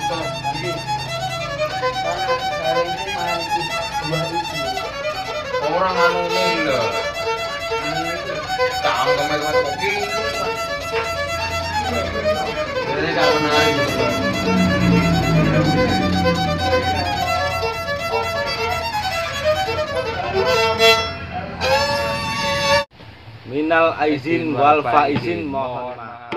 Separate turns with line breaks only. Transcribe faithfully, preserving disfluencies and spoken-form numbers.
Orang anu ini lho. Tak anggap mereka kopi. Jadi gak pernah gitu.
Minal aizin wal faizin, mohon maaf.